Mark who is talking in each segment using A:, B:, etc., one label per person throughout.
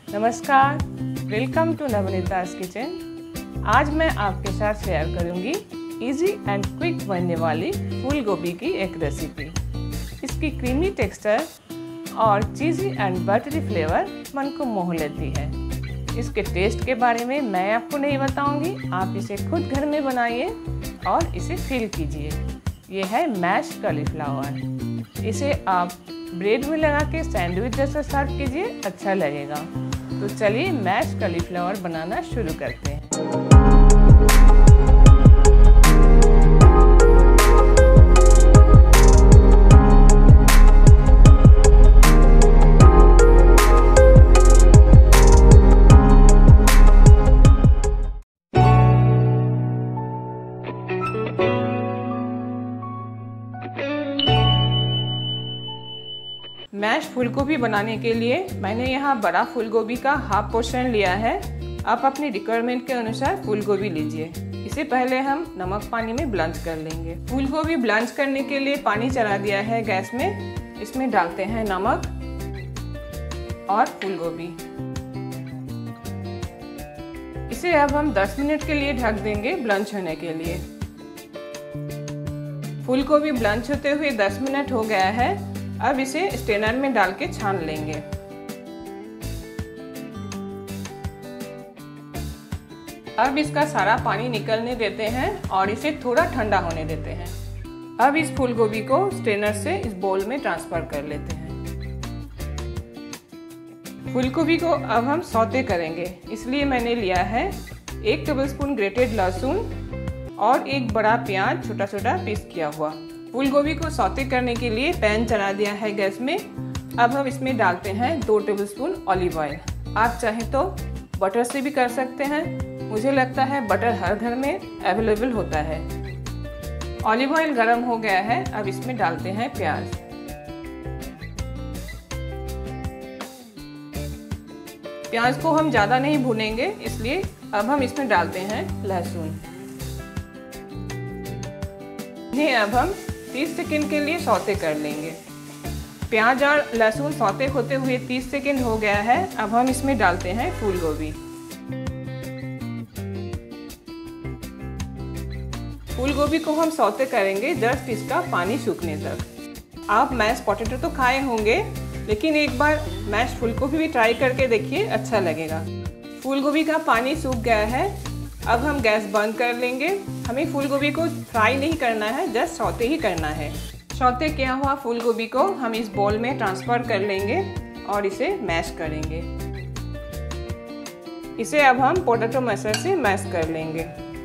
A: नमस्कार, welcome to नवनीता's kitchen. आज मैं आपके साथ शेयर करूंगी इजी एंड क्विक बनने वाली फूल गोभी की एक रेसिपी। इसकी क्रीमी टेक्सचर और चीज़ी एंड बटरी फ्लेवर मन को मोह लेती है। इसके टेस्ट के बारे में मैं आपको नहीं बताऊंगी, आप इसे खुद घर में बनाइए और इसे फील कीजिए। ये है मैश्ड कॉलीफ्लावर। इसे आप ब्रेड में लगा के सैंडविच जैसा सर्व कीजिए, अच्छा लगेगा। तो चलिए मैश्ड कॉलीफ्लावर बनाना शुरू करते हैं। मैश फूलगोभी बनाने के लिए मैंने यहाँ बड़ा फूलगोभी का हाफ पोर्शन लिया है। आप अपनी रिक्वायरमेंट के अनुसार फूलगोभी लीजिए। इसे पहले हम नमक पानी में ब्लांच कर लेंगे। फूलगोभी ब्लांच करने के लिए पानी चढ़ा दिया है गैस में। इसमें डालते हैं नमक और फूलगोभी। इसे अब हम 10 मिनट के लिए ढक देंगे ब्लांच होने के लिए। फूलगोभी ब्लांच होते हुए 10 मिनट हो गया है। अब इसे स्ट्रेनर में डाल के छान लेंगे। अब इसका सारा पानी निकलने देते हैं और इसे थोड़ा ठंडा होने देते हैं। अब इस फूलगोभी को स्ट्रेनर से इस बोल में ट्रांसफर कर लेते हैं। फूलगोभी को अब हम सौते करेंगे, इसलिए मैंने लिया है 1 टेबलस्पून ग्रेटेड लहसुन और एक बड़ा प्याज छोटा छोटा पीस किया हुआ। फूलगोभी को सौते करने के लिए पैन चढ़ा दिया है गैस में। अब हम इसमें डालते हैं 2 टेबलस्पून ऑलिव ऑयल। आप चाहें तो बटर से भी कर सकते हैं। मुझे लगता है बटर हर घर में अवेलेबल होता है। ऑलिव ऑयल गर्म हो गया है। अब इसमें डालते हैं प्याज। प्याज को हम ज़्यादा नहीं भूनेंगे, इसलिए अब हम इसमें डालते हैं लहसुन। इन्हें अब हम 30 सेकंड के लिए सौते कर लेंगे। प्याज और लहसुन सौते होते हुए 30 सेकंड हो गया है। अब हम इसमें डालते हैं फूलगोभी। फूलगोभी को हम सौते करेंगे जस्ट इसका पानी सूखने तक। आप मैश पोटैटो तो खाए होंगे, लेकिन एक बार मैश फूलगोभी भी ट्राई करके देखिए, अच्छा लगेगा। फूलगोभी का पानी सूख गया है। अब हम गैस बंद कर लेंगे। हमें फूलगोभी को फ्राई नहीं करना है, जस्ट सौते ही करना है। सौते किया हुआ फूलगोभी को हम इस बोल में ट्रांसफ़र कर लेंगे और इसे मैश करेंगे। इसे अब हम पोटैटो मैशर से मैश कर लेंगे।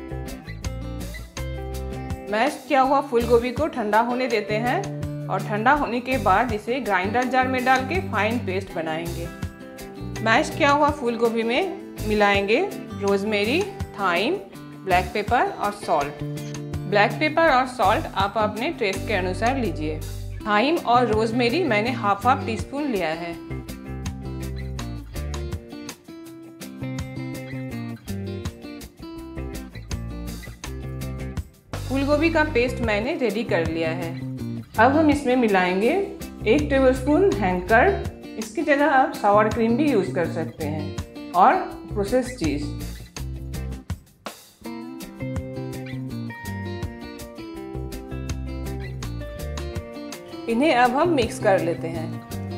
A: मैश किया हुआ फूलगोभी को ठंडा होने देते हैं और ठंडा होने के बाद इसे ग्राइंडर जार में डाल के फाइन पेस्ट बनाएंगे। मैश किया हुआ फूलगोभी में मिलाएंगे रोजमेरी, थाइम, ब्लैक पेपर और सॉल्ट। ब्लैक पेपर और सॉल्ट आप अपने टेस्ट के अनुसार लीजिए। थाइम और रोजमेरी मैंने हाफ टीस्पून लिया है। फूलगोभी का पेस्ट मैंने रेडी कर लिया है। अब हम इसमें मिलाएंगे 1 टेबलस्पून हैंड कर्ड। इसकी जगह आप सावर क्रीम भी यूज कर सकते हैं और प्रोसेस्ड चीज। इन्हें अब हम मिक्स कर लेते हैं।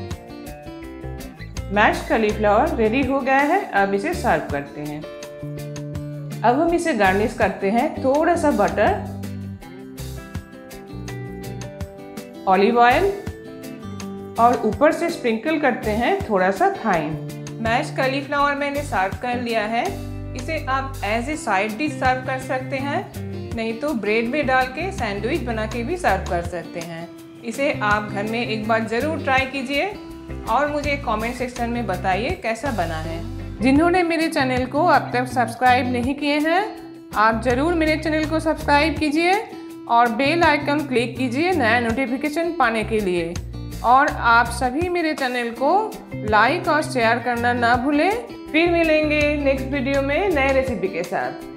A: मैश्ड कॉलीफ्लावर रेडी हो गया है। अब इसे सर्व करते हैं। अब हम इसे गार्निश करते हैं थोड़ा सा बटर, ऑलिव ऑयल और ऊपर से स्प्रिंकल करते हैं थोड़ा सा थाइम। मैश्ड कॉलीफ्लावर मैंने सर्व कर लिया है। इसे आप as a side dish serve कर सकते हैं, नहीं तो ब्रेड में डाल के सैंडविच बना के भी सर्व कर सकते हैं। इसे आप घर में एक बार ज़रूर ट्राई कीजिए और मुझे कमेंट सेक्शन में बताइए कैसा बना है। जिन्होंने मेरे चैनल को अब तक सब्सक्राइब नहीं किए हैं, आप ज़रूर मेरे चैनल को सब्सक्राइब कीजिए और बेल आइकन क्लिक कीजिए नया नोटिफिकेशन पाने के लिए। और आप सभी मेरे चैनल को लाइक और शेयर करना ना भूलें। फिर मिलेंगे नेक्स्ट वीडियो में नए रेसिपी के साथ।